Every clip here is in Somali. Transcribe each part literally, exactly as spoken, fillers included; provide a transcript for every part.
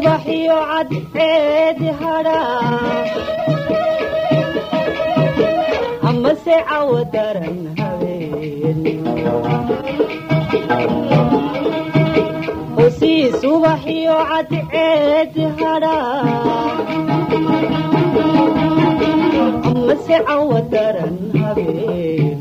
subaxii cad ceedi hadhaa ama se cawo daran habeen hosii subaxii cad ceedi hadhaa ama se cawo daran habeen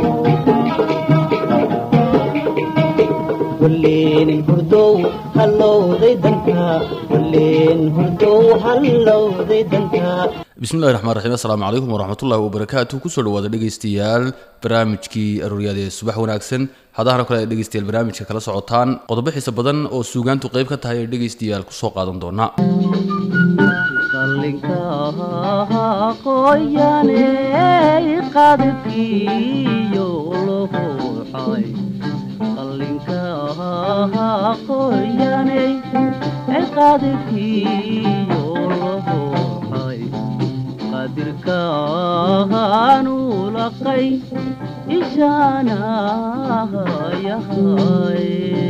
ولين هردو هلو ذي دنتا ولين هردو هلو ذي دنتا بسم الله الرحمن الرحيم السلام عليكم ورحمة الله وبركاته كسر وهذا دقيستيال برامجكي الرياضي الصباح وناكسن هذا هرا كلا دقيستيال برامج كلا صعوتان قضبح حسابدن أو سوغان تقيب كتاهي دقيستيال كسوق عدن دونا قلنكا قوياني قادكي يولو حي قلنكا قوياني قادكي يولو حي قادركا نولقي إشانا يا هاي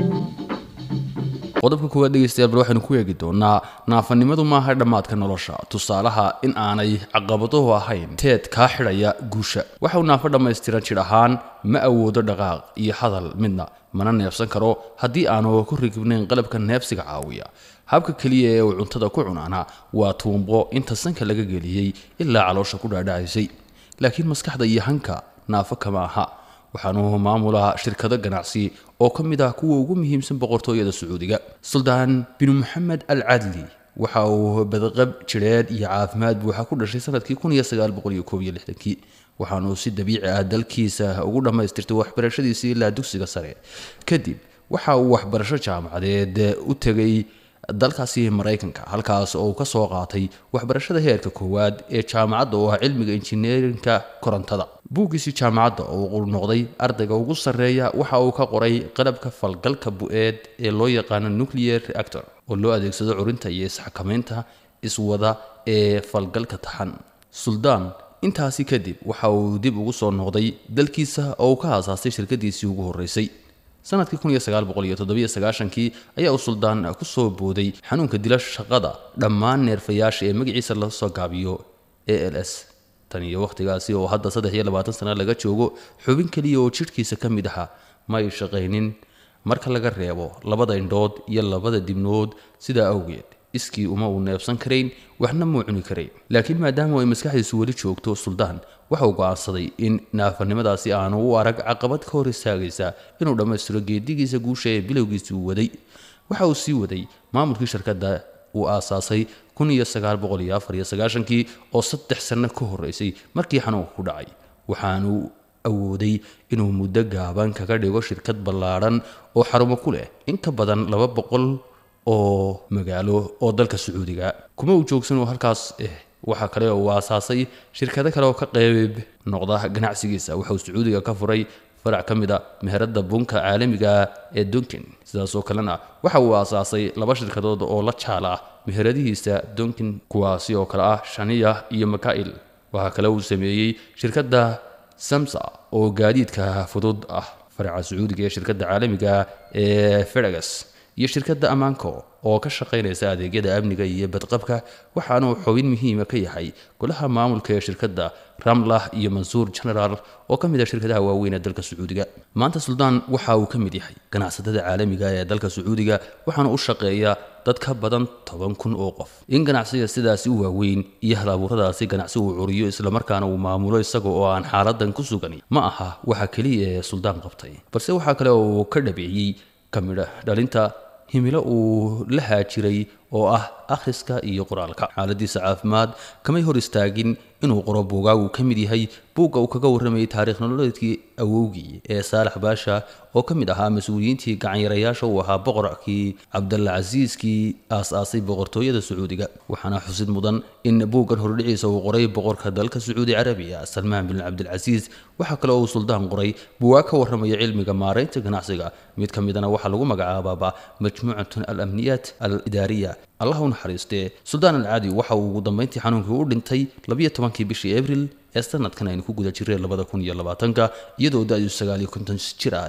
qodobka kuwa dhageystayaal bal waxaanu ku eegi doonaa naafanimadu maaha dhamaadka nolosha tusaalaha in aanay caqabaduhu ahayn teed ka xidhaya guusha waxa uu naafo dhammaystiran jir ahaan ma awoodo dhaqaaq iyo hadal midna mana neefsan karo haddii aanu ku rigibnayn qalabka neefsiga caawiya habka kaliya ee uu cuntada ku cunaana waa tuumbo inta sanka laga geliyay ilaa caloosha ku dhaadhacaysay laakiin maskaxda iyo hanka naafo kama aha waxaanu maamulaha shirkado ganacsi oo kamid ah kuwa ugu muhiimsan boqortooyada Sacuudiga Sultan bin Mohammed Al Adli waxa uu badqab jireed iyo caafimaad buuxa ku dhashay sanadkii kun iyo sagaal boqol iyo koob iyo lixdan waxaanu si dabiici ah dalkiisa ugu dhamaystirtay waxbarashadiisii ilaa dugsiga sare kadib waxa uu waxbarasho jaamacadeed u tagay dalkaasi Mareykanka halkaas oo ka soo qaatay waxbarashada heerka koowaad ee jaamacadda oo ah cilmiga injineerinka korontada buugiisi jaamacadda oo uu noqday ardayga ugu sareeya waxa uu ka qoray qalabka falgalka bu'eed ee loo yaqaan nuclear reactor oo loo adeegsado curinta iyo isxakamaynta iswada ee falgalka taxan Sultan intaasi kadib waxa uu dib ugu soo noqday dalkiisa oo ka aasaasay shirkadiisii ugu horeysay sanadkii kun iyo sagaal boqol iyo toddoba iyo sagaashan ayaa uu Sultan ku soo booday xanuunka dila shaqada dhammaan neerfayaasha ee magaciisa la soo gaabiyo A L S tan iyo waqtigaasi oo hadda saddex iyo labaatan sano laga joogo xubin kaliya oo jirkiisa ka mid ah ma ay shaqaynin marka laga reebo labada indhood iyo labada dibnood sida awgeed iskii uma uu neefsan kareyn waxna ma cuni kareyn laakiin maadaama ay maskaxdiisu wali joogto Sultan waxa uu go'aansaday in naafanimadaasi aanu u arag caqabad ka hor istaagaysa inuu dhamaystiro geedigiisa guusha ee bilowgiisa uu waday waxa uu sii waday maamulkii shirkadda uu aasaasay kun iyo sagaal boqol iyo afar iyo sagaashan oo saddex sano ka horeysay markii xanuunku ku dhacay waxaanu awooday inuu muddo gaaban kaga dhigo shirkad ballaaran oo xarumo ku leh in ka badan laba boqol oo magaalo oo dalka Sacuudiga kuma uu joogsan oo halkaas eh waxa kale oo aasaasay shirkado kale oo ka qayb noqda ganacsigiisa waxa uu Sacuudiga ka furay farac kamida meherada bunka caalamiga ee Dunkin sidaas oo kalena waxa uu aasaasay laba shirkadood oo la jaala meheradihiisa Dunkin kuwaasi oo kala ah Shaniya iyo Makail waxa kale uu sameeyay shirkadda Samsa oo gaadiidka fudud ah faraca Sacuudiga ee shirkadda caalamiga ee Fergus iyo shirkadda Amanco oo ka shaqeynaysa adeegyada amniga iyo badqabka waxaanu xubin muhiim ah ka yahay golaha maamulka ee shirkadda Ramlah iyo Mansour General oo kamid ah shirkadaha waaweyn ee dalka Sacuudiga maanta Sultan waxa uu kamid yahay ganacsatada caalamiga ee dalka Sacuudiga waxaanu u shaqeeyaa dad ka badan toban kun oo qof in ganacsiga sidaas u waaweyn iyo halaburadaasi ganacsi uu curiyo isla markaana uu maamulo isaga oo aan xaaladan ku sugan ma aha waxa kaliya ee Sultan qabtay balse waxa kale oo ka dhabeeyay kamida dhalinta himilo uu la haajiray oo ah akhriska iyo qoraalka xaaladiisa caafimaad kamay hor istaagin inuu qoro buugaag uu kamid yahay buugga uu kaga warramay taariikh nololeedkii awowgii ee Saalax Baasha oo kamid ahaa mas'uuliyiintii gacan yarayaasha uu ahaa boqorkii Cabdalla Aziiskii aasaasay boqortooyada Sacuudiga waxaana xusid mudan in buuggan hordhiciisa uu qoray boqorka dalka Sacuudi Carabiya Salmaan bin Abdul Aziz waxa kale oo Sultan qoray buugaag ka warramaya cilmiga maareynta ganacsiga mid kamidana waxa lagu magacaabaa majmuucatun al-amniyat al-idaariya الله نحرسته سلطان العادي وحو ضمنتي حنون في ودنتي لبيه tobankii bishii April ee sanadkan aynu ku guda jirnay labada kun iyo labaatanka iyadoo daadu sagaal iyo konton jir ahayd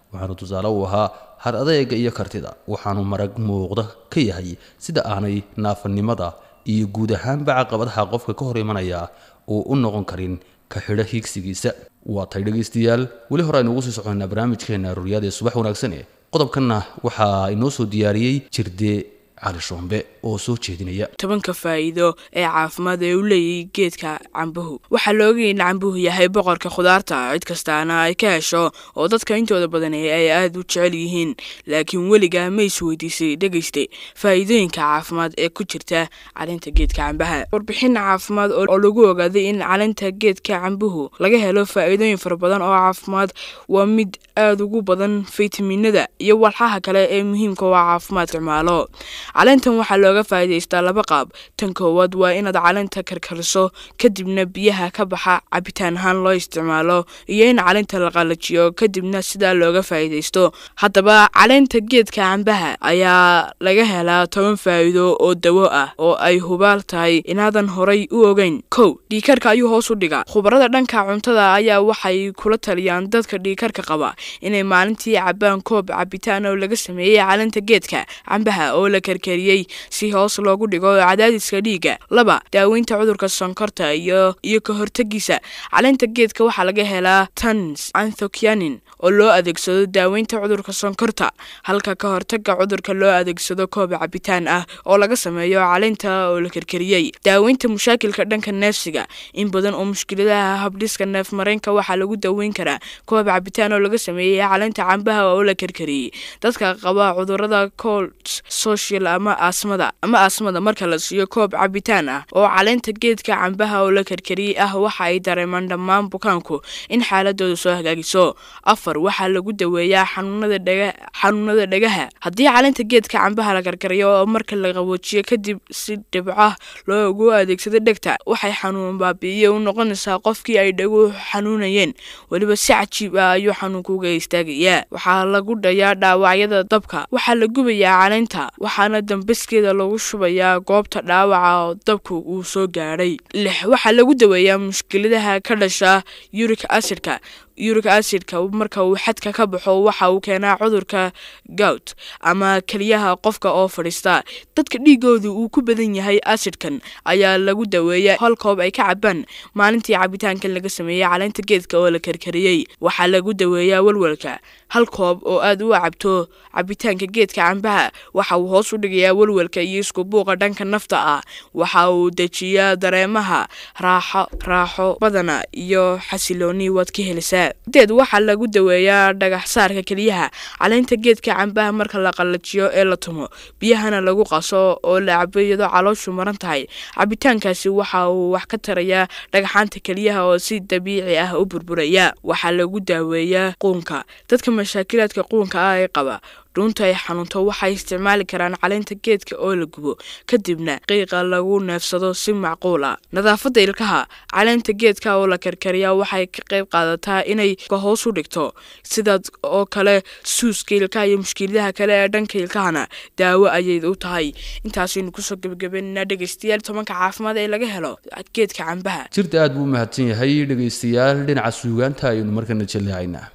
waxaanu tusaale u ahaa har adeega iyo kartida waxaanu marag muuqda ka yahay sida aanay naafanimada iyo guud ahaanba caqabadaha qofka ka hor imanaya oo u noqon karin ka xidha higsigiisa waa tay dhageystayaal weli hore aynu ugu sii soconaa barnaamijkeena ruriyada subax wanaagsan ee qodobkana waxaa inoo soo diyaariyey jirde cali shombe oo soo jeedinaya tobanka faa'iido ee caafimaad ee uu leeyahay geedka cambuhu waxaa la ogyahay in cambuhu yahay boqorka khudaarta cid kastaana ay ka hesho oo dadka intooda badan ay aad u jecel yihiin laakiin weliga ma is weydiisay dhageyste faa'iidooyinka caafimaad ee ku jirta caleenta geedka cambaha warbixin caafimaad oo lagu ogaaday in caleenta geedka cambuhu laga helo faa'iidooyin fara badan oo caafimaad waa mid aad ugu badan faytamiinada iyo walxaha kale ee muhiimka u ah caafimaadka isticmaalo caleentan waxaa looga faa'iidaystaa laba qaab tan koowaad waa inaad caleenta karkariso kadibna biyaha ka baxa cabitaan ahaan loo isticmaalo iyo in caleenta la qalajiyo kadibna sidaa looga faa'iidaysto haddaba caleenta geedka cambaha ayaa laga helaa toban faa'iido oo dawo ah oo ay hubaal tahay inaadan horay u ogeyn kow dhiigkarka ayuu hoos u dhigaa khubarada dhanka cuntada ayaa waxay kula taliyaan dadka dhiigkarka qaba inay maalintii cabaan koob cabitaan oo laga sameeyey caleenta geedka cambaha oo la karkariyey si hoos loogu dhigo cadaadiska dhiiga laba daaweynta cudurka sonkorta iyo iyo ka hortagiisa caleenta geedka waxaa laga helaa tans anthocyanin oo loo adeegsado daaweynta cudurka sonkorta halka ka hortaga cudurka loo adeegsado koob cabitaan ah oo laga sameeyo caleenta oo la karkariyey daaweynta mushaakilka dhanka neefsiga in badan oo mushkiladaha habdhiska neefmareenka waxaa lagu daaweyn karaa koob cabitaan oo laga sameeyey caleenta cambaha oo la karkariyey dadka qaba cudurada cold social ama asmada ama asmada marka la siiyo koob cabitaan ah oo caleenta geedka cambaha oo la karkariyey ah waxa ay dareemaan dhammaan bukaanku in xaaladooda soo hagaagiso afar waxaa lagu daweeyaa xanuunada dhaga xanuunada dhagaha haddii caleenta geedka cambaha la karkariyo oo marka la qaboojiyo kadib si dhibco loogu adeegsado dhegta waxay xanuun baabi'iye u noqonaysaa qofkii ay dhaguhu xanuunayeen weliba si cajiib ah ayuu xanuunkuga istaagayaa waxaa lagu dhayaa dhaawacyada dabka waxaa la gubayaa caleenta waxaana dambaskeeda lagu shubayaa goobta dhaawaca oo dabku uu soo gaadhay lix waxaa lagu daweeyaa mushkiladaha ka dhasha uric acidka uric acidka marka uu xadka ka baxo waxa uu keenaa cudurka gout ama kaliyaha qofka oo fadhiista dadka dhiigoodu uu ku badan yahay acidkan ayaa lagu daweeyaa hal koob ay ka cabaan maalintii cabitaanka laga sameeyay caleenta geedka oo la karkariyey waxaa lagu daweeyaa walwalka hal koob oo aad u cabto cabitaanka geedka cambaha waxa uu hoos u dhigayaa walwalka iyo isku buuqa dhanka nafta ah waxa uu dejiyaa dareemaha raaxo raaxo badana iyo xasilooni wad ka helisaa deed waxaa lagu daweeyaa dhagax saarka kaliyaha caleenta geedka cambaha marka la qalajiyo ee la tumo biyahana lagu qaso oo la cabo iyadoo calooshu maran tahay cabitaankaasi waxa uu wax ka tarayaa dhagaxaanta kaliyaha oo si dabiici ah u burburaya waxaa lagu daaweeyaa quunka dadka mashaakilaadka quunka ah ee qaba dhuunta ay xanuunto waxay isticmaali karaan caleenta geedka oo la gubo kadibna qiiqa lagu neefsado si macquul ah nadaafadda ilkaha caleenta geedka oo la karkariyaa waxay ka qayb qaadataa inay ka hoos u dhigto sidaad oo kale suuska ilkaha iyo mushkiladaha kale ee dhanka ilkahana daawo ayay u tahay intaasaynu kusoo gebagabeynaa dhegeystayaal tobanka caafimaad ee laga helo geedka cambaha jirta aad buu mahadsan yahay dhegeystayaal dhinaca suugaanta ayaynu markana jaleecaynaa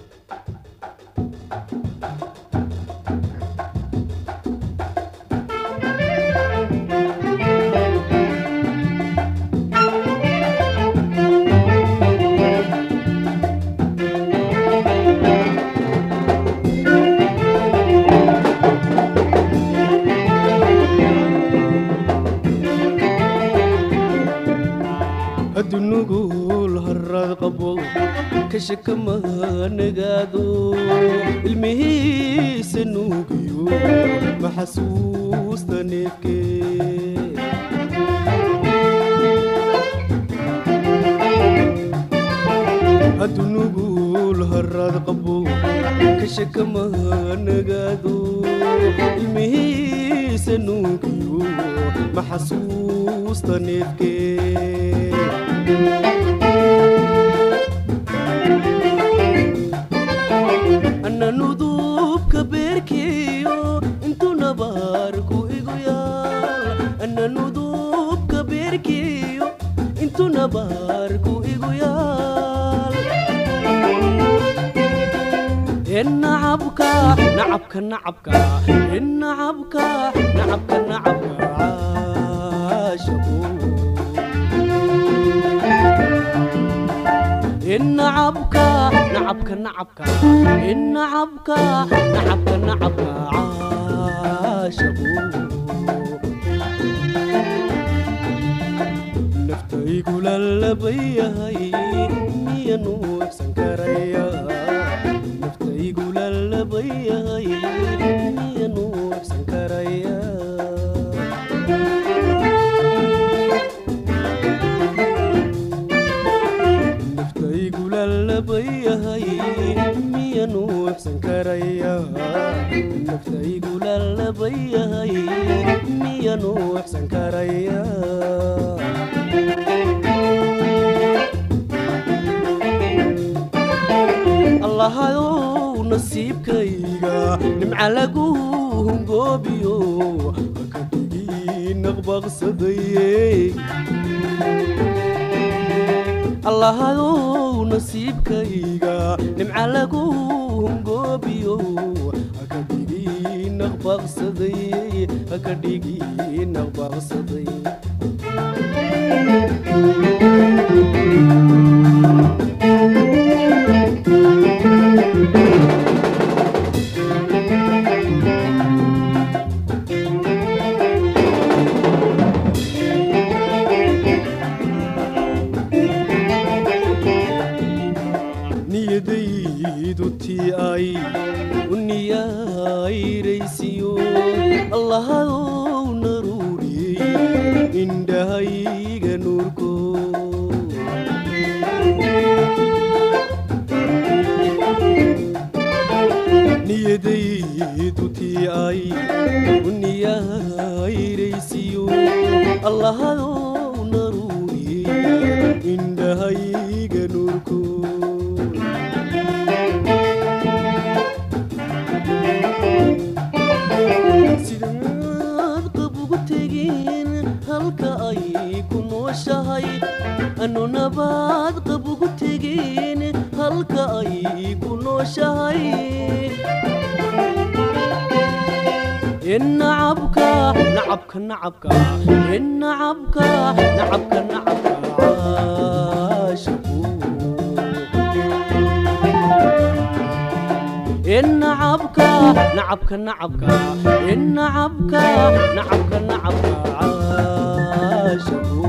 adunugul harad qabo kashakama nagaado ilmihiisa nuugiyo maxasuusta neefke adunugul harad qabo kashakama nagaado ilmihiisa nuugiyo maxasuusta neefke أنا نذوب كبير كيو انتو نباركو إيقويال أنا نذوب كبير كيو انتو نباركو إيقويال النعبك نعبك نعبك النعبك نعبك نعبك عاشقوا النعبك نعبك نعبك النعبك نعبك نعبك عاشقوا نفتي يقول اللبيه يا نور سنكريا نفتي يقول اللبيه يا نور سنكريا يا نوح سنكريا نفتي يقول اللبيه يا نوح سنكريا الله يو نصيبك يا نمعلقوهم قوبيو كدي نغبغ صديق الله يو نصيبك يا نمعلقوهم قوبيو كدي نغبغ صديق كدي نغبغ صديق الله نروري إندهايق نوركو نيدي دوتي آي ونياي ريسيو الله نروري إندهايق نوركو أنو نبات قبوك تجين هلك أي كنو شهي إن عبك نعبك نعبك إن عبك نعبك نعبك عاشقو إن عبك نعبك نعبك إن عبك نعبك نعبك عاشقو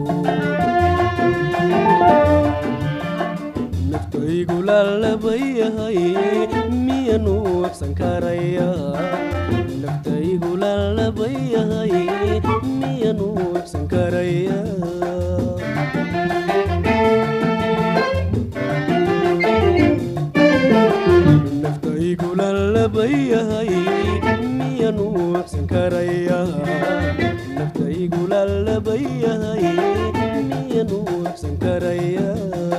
نفتي يقول اللبيه ميا نوح سنكريا نفتي يقول اللبيه ميا نوح سنكريا نفتي يقول اللبيه ميا نوح سنكريا نفتي يقول اللبيه ميا نوح سنكريا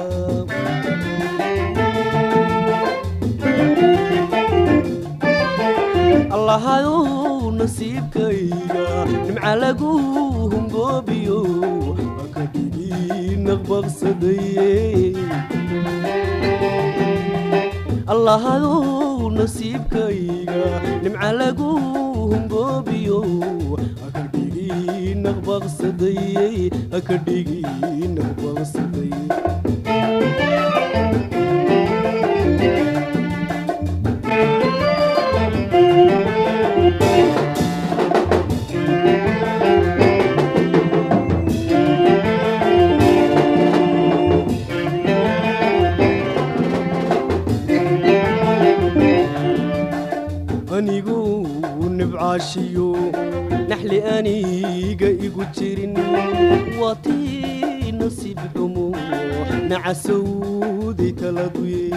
الله يو نصيبك يا نمعلقوهم قوبيو كدي نغبغ صديق الله يو نصيبك يا نمعلقوهم قوبيو كدي نغبغ صديق كدي نغبغ صديق أنيقو نبعاشيو نحلي أنيقا إيقو تشيرين واتي نصيب حمو نعسودي تلقوي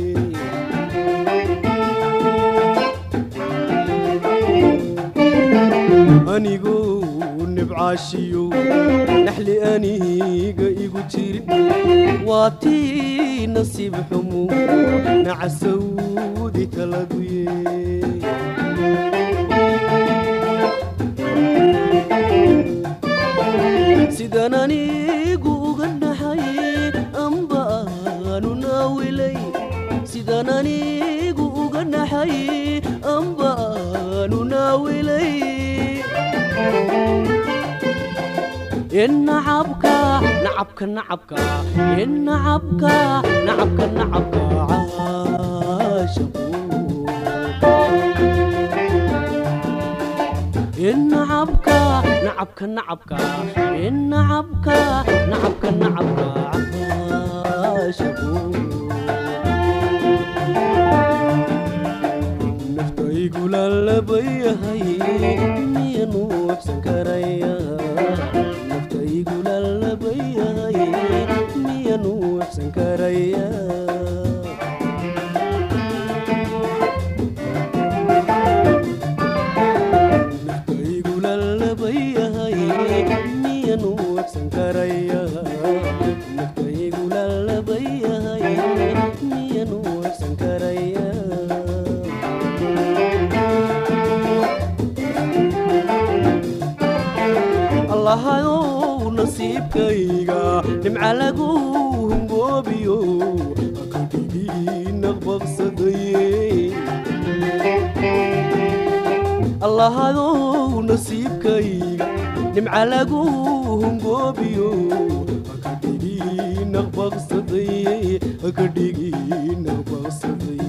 أنيقو نبعاشيو نحلي أنيقا إيقو تشيرين واتي نصيب حمو نعسودي تلقوي سيداناني قوغن حي أنبانو ناولي سيداناني قوغن النعبك نعبك نعبك النعبك نعبك نعبك عاشقوا النعبك نعبك نعبك النعبك نعبك نعبك عاشقوا نفتا يقول اللبي هاي مينو بسن كريا نفتا يقول اللبي هاي مينو بسن كريا allahayow nasiibkayga nimca lagu hungoobiyo hakadhigii naqbaqsadaye allahayow nasiibkayga nimca lagu hungoobiyo hakadhigii naqbaqsadaye hakadhigii naqbaqsadaye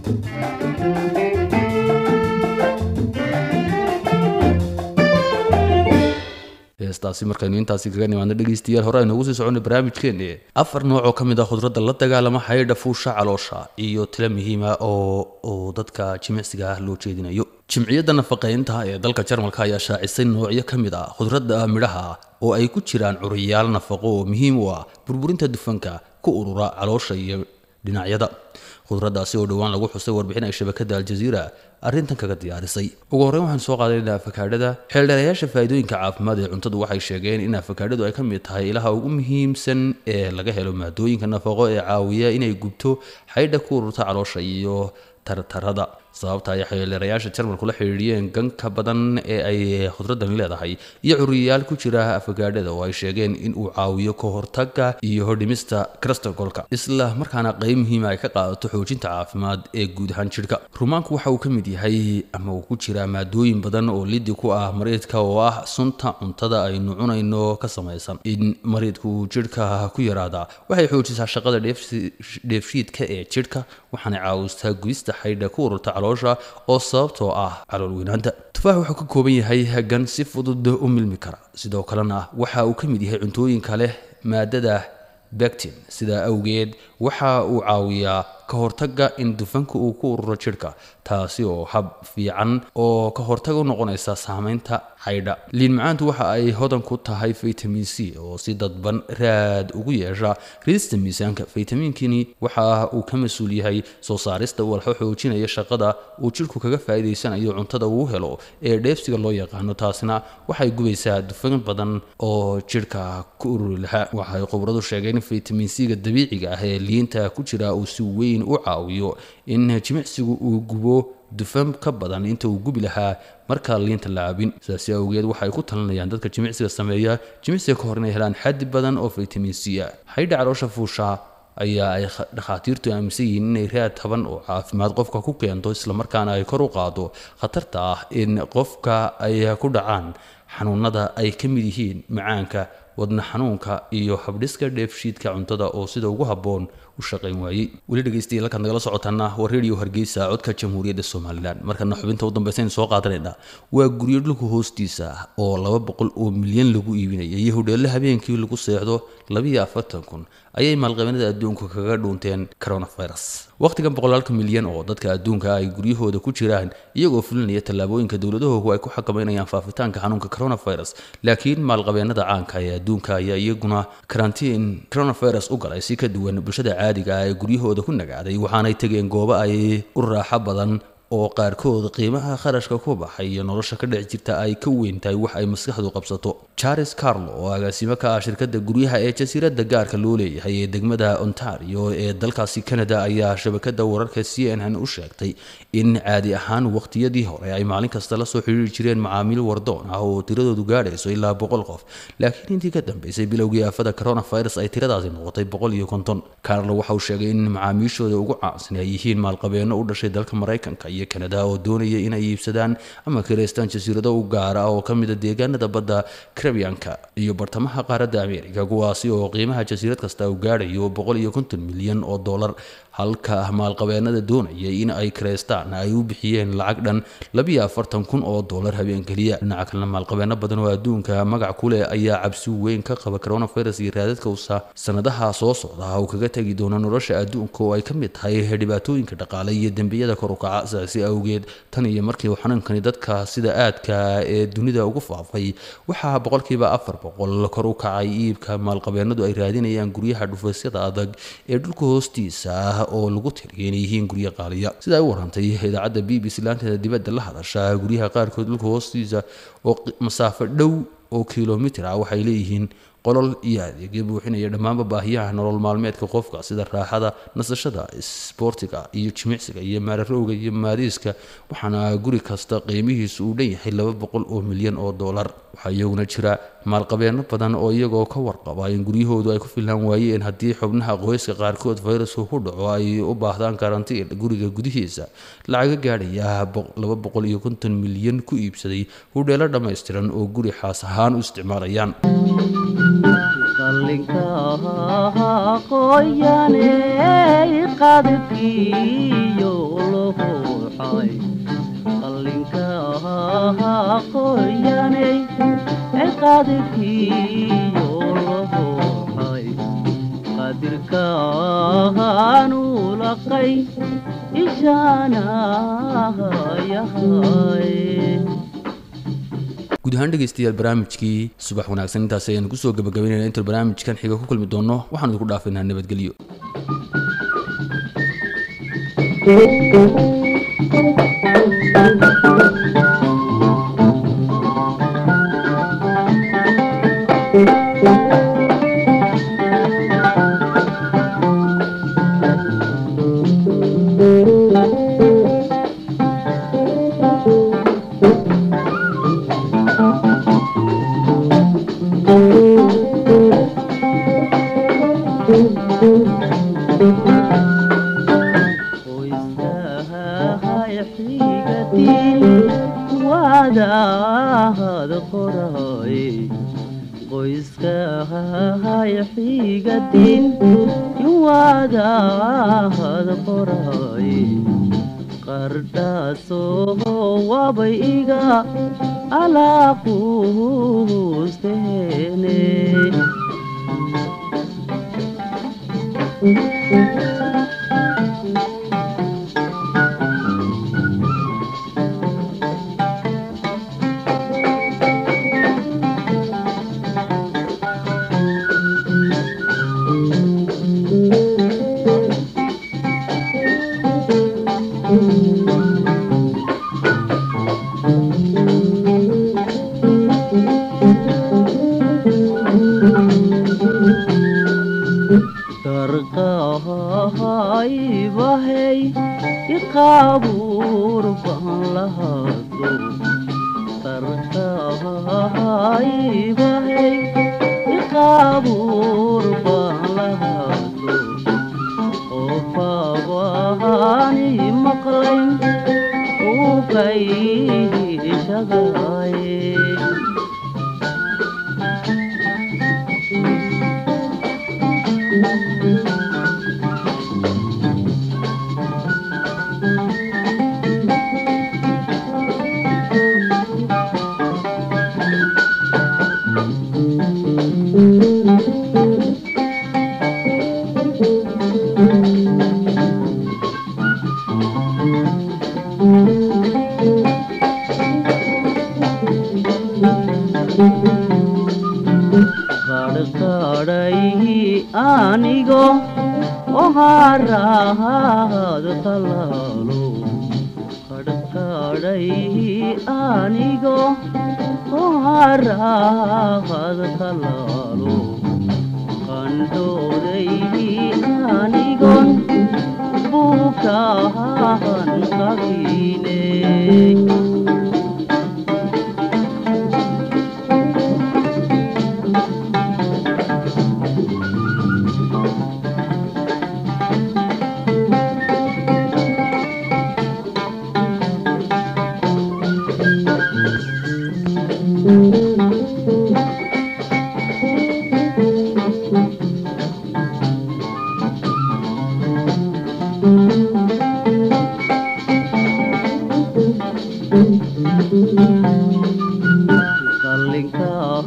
heestaasi markaynu intaasi kaga nimaadno dhegeystayaal hore aynu ugu sii soconay barnaamijkeena afar nooc oo ka mid ah khudradda la dagaalama xaydha fuusha caloosha iyo tilo muhiima oo oo dadka jimicsiga ah loo jeedinayo jimciyadda nafaqeynta ee dalka Jarmalka ayaa shaacisay noocyo ka mid ah khudradda midhaha oo ay ku jiraan curiyaal nafaqo oo muhiim u ah burburinta dufanka ku urura caloosha iyo dhinacyada khudraddaasi oo dhawaan lagu xusay warbixin ay shabakada Al Jazeera arrintan kaga diyaarisay ugu horreyn waxaan soo qaadanaynaa afakaadhada xeeldheerayaasha faa'iidooyinka caafimaad ee cuntadu waxay sheegeen in afakaadhadu ay ka mid tahay ilaha ugu muhiimsan ee laga helo maadooyinka nafaqo ee caawiya inay gubto xaydha ku ururta caloosha iyo tartarada sababta ay xeeldheerayaasha Jarmalku la xiriiriyeen ganka badan ee ay khudraddan leedahay iyo curiyaal ku jira afakaadhada oo ay sheegeen in uu caawiyo ka hortagga iyo dhimista cholesterolka isla markaana qayb muhiim ah ay ka qaadato xoojinta caafimaad ee guud ahaan jidhka rumaanku waxa uu ka mid yahay ama uu ku jira maadooyin badan oo liddi ku ah mareedka oo ah sunta cuntada aynu cunayno ka samaysan in mareedku jidhka ku yaraada waxay xoojisaa shaqada dheefshiidka ee jidhka waxaana caawistaa gubista xaydha ku ururta caloosha oo sababtoo ah calool weynaanta tufaax wuxuu ka kooban yahay gan si fudud u milmi kara sidoo kalena waxa uu ka mid yahay cuntooyinka leh maadada pectin sida awgeed waxa uu caawiyaa ka hortagga in dufanka uu ku ururo jidhka taasi oo hab fiican oo ka hortag u noqonaysa saameynta xaydha liin macaantu waxa ay hodan ku tahay vitamin C oo si dadban raad ugu yeesha ridista miisaanka vitamiinkani waxa uu ka mas'uul yahay soo saarista walxo xoojinaya shaqada uu jidhku kaga faa'iideysanayo cuntada uu helo ee dheefsiga loo yaqaano taasina waxay gubaysaa dufan badan oo jidhka ku ururi lahaa waxay khubaradu sheegeen in vitamin C ga dabiiciga ah ee liinta ku jira uu si weyn u caawiyo in jimicsigu uu gubo dufan ka badan inta uu gubi lahaa marka liinta la cabin sidaas awgeed waxay ku talinayaan dadka jimicsiga sameeya jimicsiga ka hor inay helaan xaddi badan oo vitamin C ah xaydha caloosha fuusha ayaa ay dhakhaatiirtu aaminsan yihiin inay raad taban oo caafimaad qofka ku keento isla markaana ay kor u qaado khatarta ah in qofka ay ku dhacaan xanuunada ay ka mid yihiin macaanka wadna xanuunka iyo habdhiska dheefshiidka cuntada oo sida ugu habboon u shaqayn waayay weli dhegeystayaal halkan nagala socotaana waa radio Hargeysa codka Jamhuuriyadda Soomaaliland markana xubinta u dambaysan soo qaadanayna waa guryo dhulka hoostiisa oo laba boqol oo milyan lagu iibinayay iyo hodheelo habeenkii lagu seexdo laba iyo afartan kun ayay maalqabeennada adduunka kaga dhuunteen coronavirus waqtigan boqolaalka milyan oo dadka adduunka ay guryahooda ku jiraan iyagoo fulinaya tallaabooyinka dawladahoodu ay ku xakameynayaan faafitaanka xanuunka coronavirus laakiin maalqabeennada caanka ee adduunka ayaa iyaguna karantiin coronavirus u galay si ka duwan bulshada caadiga ah ee guryahooda ku nagaaday waxaanay tageen goobo ay u raaxo badan oo qaarkood qiimaha kharashka ku baxay iyo nolosha ka dhici jirta ay ka weyn tahay wax ay maskaxdu qabsato Charles Carlo oo agaasimo ka ah shirkadda guryaha ee jasiiradda gaarka loo leeyahay ee degmada Ontario ee dalkaasi Canada ayaa shabakada wararka C N N u sheegtay in caadi ahaan waqtiyadii hore ay maalin kasta la soo xiriiri jireen macaamiil wardoon ah oo tiradoodu gaadhayso ilaa boqol qof laakiin intii ka dambeysay bilowgii aafada coronavirus ay tiradaasi noqotay boqol iyo konton Carlo waxa uu sheegay in macaamiishooda ugu caansan ay yihiin maalqabeeno u dhashay dalka Mareykanka iyo Canada oo doonaya inay iibsadaan ama kireystaan jasiirado u gaar ah oo ka mid ah deegaanada badda Caribbean-ka iyo bartamaha qaaradda Ameerika, kuwaasi oo qiimaha jasiirad kasta uu gaadhayo boqol iyo konton milyan oo dollar, halka maalqabeennada doonaya in ay kireystaan ay u bixiyeen lacag dhan laba iyo afartan kun oo dollar habeen kaliya. dhinaca kalena maalqabeenno badan oo adduunka magac ku leh ayaa cabsi weyn ka qaba coronavirus iyo raadadka uu sanadaha soo socda uu kaga tagi doono nolosha adduunka oo ay ka mid tahay dhibaatooyinka dhaqaale iyo dembiyada kor u kaca. sidaasi awgeed, tan iyo markii uu xanuunkani dadka sida aadka ee dunida ugu faafay, waxaa boqolkiiba afar boqol kor u kacay iibka maalqabeennadu ay raadinayaan guryaha dhufaysyada adag ee dhulka hoostiisa ah oo lagu tiriyay inay yihiin guryo qaaliya. sida ay u warantay idaacadda B B C laanteeda dibadda la hadasha, guryaha qaarkood dhulka hoostiisa oo masaafo dhow oo kiiloomitir ah waxay leeyihiin qolol iyo adeegyo buuxinaya dhammaanba baahiyaha nolol maalmeedka qofka sida raaxada, nasashada, isboortiga iyo jimicsiga iyo maararowga iyo maadiiska, waxaana guri kasta qiimihiisu uu dhan yahay laba boqol oo milyan oo dollar. waxaa iyaguna jira maalqabeenno badan oo iyagoo ka warqaba in guryahoodu ay ku filan waayeen haddii xubnaha qoyska qaarkood fayrasku ku dhaco ay u baahdaan karantiin guriga gudihiisa. lacaga gaadhaya laba boqol iyo konton milyan ku iibsaday hudheelo dhammaystiran oo guri xaas ahaan u isticmaalayaan. qallinka qoyane qadkiyo lohoxay qallinka qoyane qadkiyo lohoxay qadirka hanulaqay ishana yahay. guud ahaan dhegeystayaal, barnaamijkii subax wanaagsan intaas ayaan kusoo gabagabaynaynaa. inta barnaamijkan xiga ku kulmi doono waxaan idinku dhaafaynaa nabadgelyo.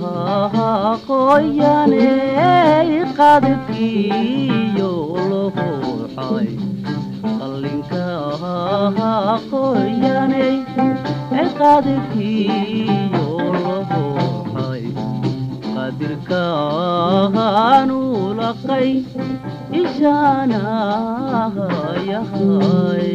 qoyanay qadkiyo lohoxay qallinka qoyanay qadkiyo lohoxay qadirka hanulaqay ishana yahay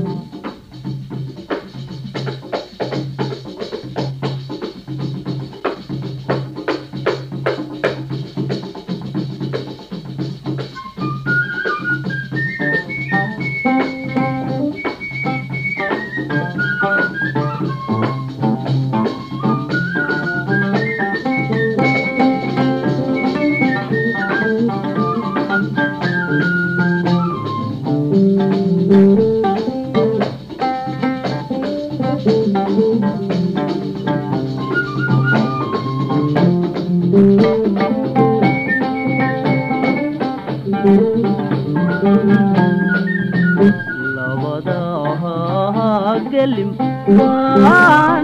gelim waan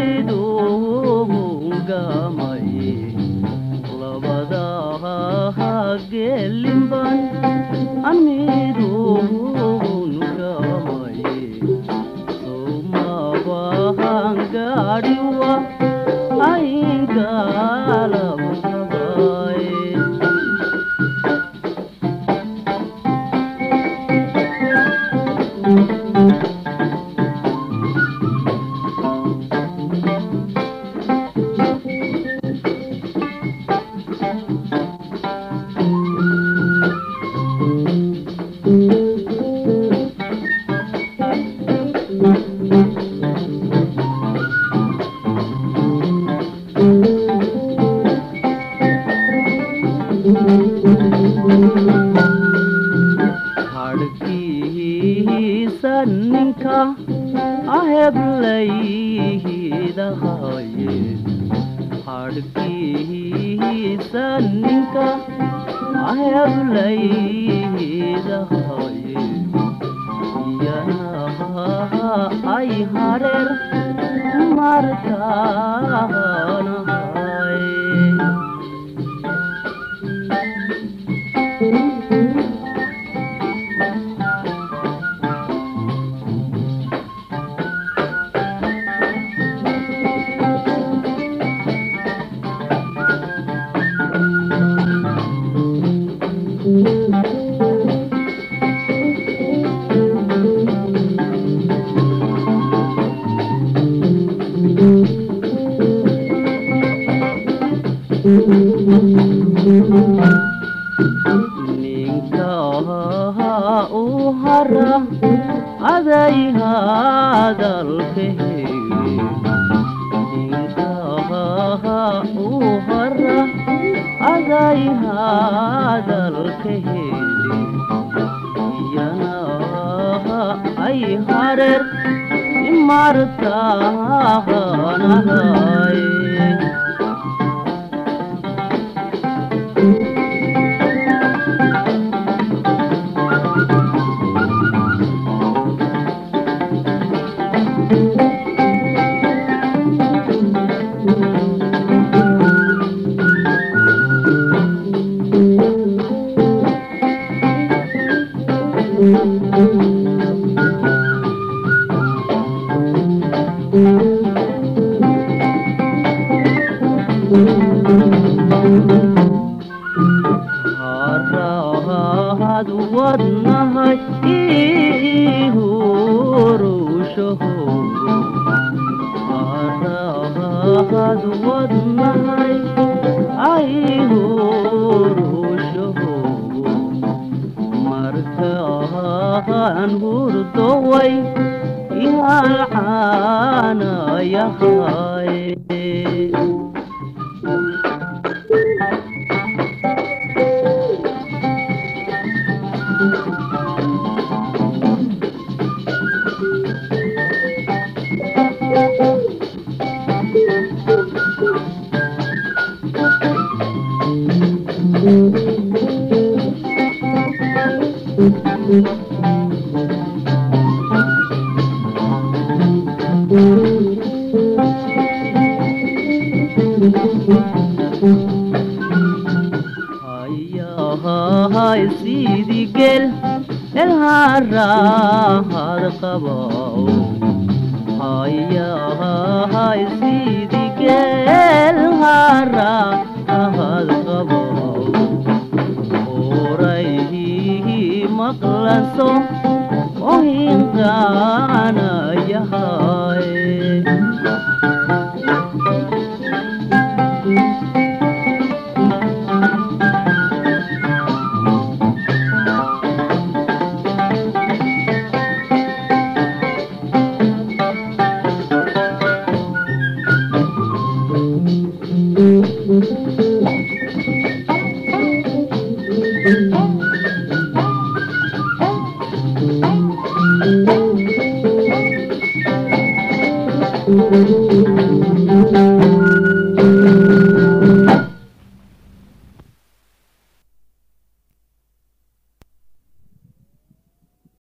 midoogamay labada gelimban aan midoogamay somabahan gaadhiwa ayngalabgabay harkiisa ninka aheblaydahaye harkiisa ninka aheblaydahaye iyanaha ay hareer markaanahay ninka u hara aday hadalkahege ninka u hara aday hadalkahege iyana ay hareer imartaanahay harahad wadnahay ihurushaho harahad wadnahay ihurushaho markaan hurdoway ihalcaanayahay Thank you. الهراد قبو هيا هاي سيدي الهراد قبو وريه مقلسو وهين كان يهاي Thank you.